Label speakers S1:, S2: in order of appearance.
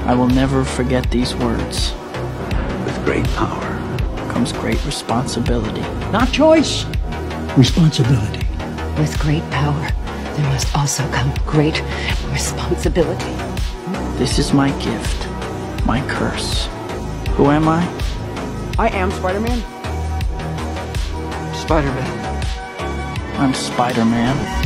S1: I will never forget these words.
S2: With great power
S1: comes great responsibility.
S3: Not choice, responsibility.
S4: With great power, there must also come great responsibility.
S1: This is my gift, my curse. Who am I?
S3: I am Spider-Man.
S2: Spider-Man.
S1: I'm Spider-Man.